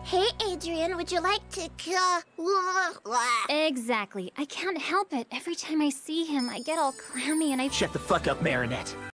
Hey, Adrian, would you like to Exactly. I can't help it. Every time I see him, I get all clammy and I... Shut the fuck up, Marinette.